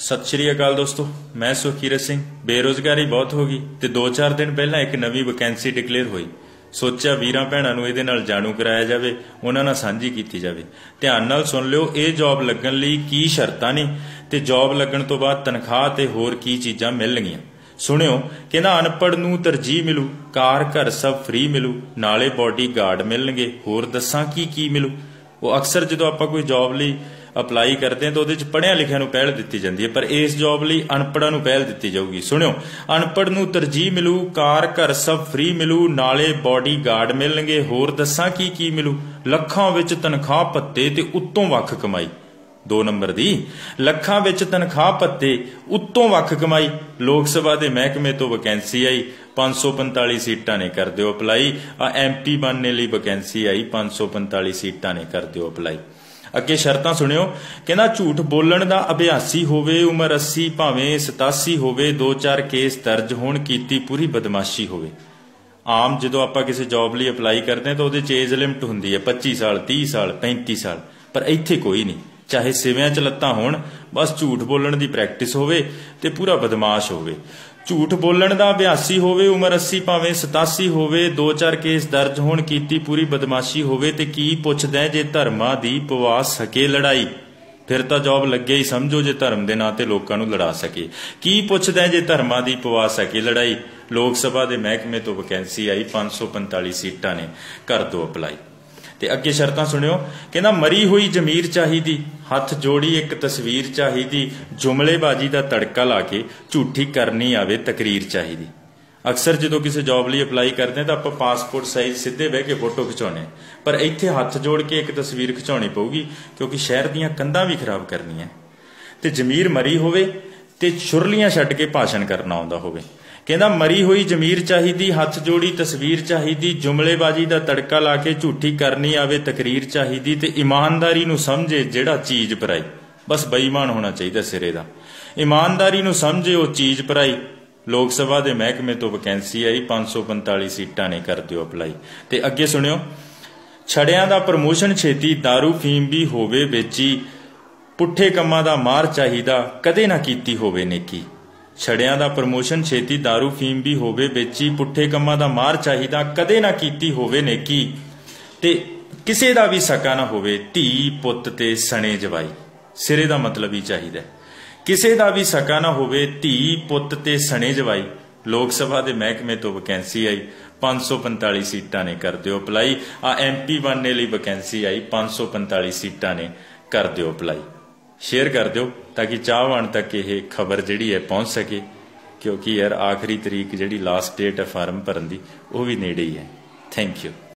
सत श्री अकाल दोस्तों, मैं सुखीरत सिंह। बेरोजगारी बहुत हो गई ते 2-4 दिन पहला एक नवी वैकेंसी डिकलेयर हुई। सोचा वीरां भैणां नूं इहदे नाल जाणू कराया जाए, उन्हां नाल सांझी कीती जाए। ध्यान नाल सुन लिओ, ये जॉब लगण लई की शर्तां ने ते जॉब लगण तो बाद तनखाह ते होर की चीज़ां मिलणगीਆਂ। सुणिओ, कहना अनपढ़ नूं तरजीह मिलू, कार घर सब फ्री मिलू, नाले बॉडी गार्ड मिलणगे। होर दस्सां की मिलू। वो अक्सर जो आपां कोई जॉब लई अपलाई करते हैं तो वो पढ़िया लिखिया नूं पहल दी जाती है, पर इस जॉब लई अनपढ़ां नूं पहल दी जाऊगी। सुनियो, अनपढ़ नूं तरजीह मिलू, कार घर सब फ्री मिलू, नाले बॉडी गार्ड मिलणगे। होर दस्सां की मिलू, लखां विच तनखाह भत्ते ते उत्तों वख कमाई। 2 नंबर दी लखां विच तनखाह भत्ते उत्तों वख कमाई। लोक सभा के महकमे तो वैकेंसी आई, 545 सीटां ने कर दिओ अपलाई। MP बनने लई वैकेंसी आई, 545 सीटां ने कर दिओ अपलाई। अगे शर्तां सुनियो, कहना झूठ बोलण दा अभ्यासी होवे, उम्र 80 भावें 87 होवे, 2-4 केस दर्ज होण, कीती पूरी बदमाशी होवे। आम जो आपां किसी जॉब लई अपलाई करते हैं तो वो एज लिमिट हुंदी है 25 साल, 30 साल, 35 साल, पर इत्थे कोई नहीं। चाहे सिवियां च लत्तां होण, बस झूठ बोलण दी प्रैक्टिस होवे ते पूरा बदमाश होवे। झूठ बोलण दा अभ्यासी होवे, उम्र 80 भावें 87 होवे, 2-4 केस दर्ज होण, कीती पूरी बदमाशी होवे। ते की पुछदा जे धर्मां दी पवा सके लड़ाई, फिर तां जॉब लगे ही समझो जे धर्म दे नां ते लोकां नूं लड़ा सके। की पुछदा जे धर्मां दी पवा सके लड़ाई। लोक सभा दे महकमे तो वैकेंसी आई, 545 सीटां ने कर दो अपलाई। ते अगे शर्तां सुनियो, कहना मरी हुई जमीर चाहिदी, हथ जोड़ी एक तस्वीर चाहिदी, जुमलेबाजी का तड़का ला के झूठी करनी आवे तकरीर चाहिदी। अक्सर जो किसी जॉब लई अपलाई करते हैं तो आप पासपोर्ट साइज सीधे बह के फोटो खिचाने, पर इत्थे हथ जोड़ के एक तस्वीर खिचानी पऊगी, क्योंकि शहर दीयां कंधां भी खराब करनियां। ते जमीर मरी होवे ते छुरलियां छड्ड के भाषण करना आउंदा होवे। कहना मरी हुई जमीर चाहिदी, हथ जोड़ी तस्वीर चाहिदी, जुमलेबाजी का तड़का ला के झूठी करनी आवे तकरीर चाहिदी। ते ईमानदारी नूं समझे जेड़ा चीज पराई, बस बेईमान होना चाहिए सिरे दा। ईमानदारी नूं समझे वो चीज पराई। लोक सभा के महकमे तो वैकेंसी आई, 545 सीटां ने कर दिओ अपलाई। ते अगे सुनियो, छड़ियां दा प्रमोशन छेती, दारू फीम भी होवे बेची, पुठे कम्मां दा मार चाहिदा, कदे ना कीती होवे नेकी। छड़ियां दा प्रमोशन छेती, दारू फीम भी होवे बेची, पुठे कम्मां दा मार चाहिदा, कदे ना कीती होवे नेकी। ते किसे दा भी सका ना होवे, धी पुत्त ते सने जवाई। सिरे दा मतलब ही चाहिदा, किसे दा भी सका ना होवे, धी पुत्त ते सने जवाई। लोक सभा के महकमे तो वैकेंसी आई, 545 सीटां ने कर दिओ अपलाई। MP बनने लई वैकेंसी आई, 545 सीटां ने कर दिओ अपलाई। शेयर कर दिओ ताकि चाहवान तक ये खबर जिहड़ी है पहुंच सके, क्योंकि यार आखिरी तरीक जिहड़ी लास्ट डेट है फार्म भरन दी वो भी नेड़े ही है। Thank you.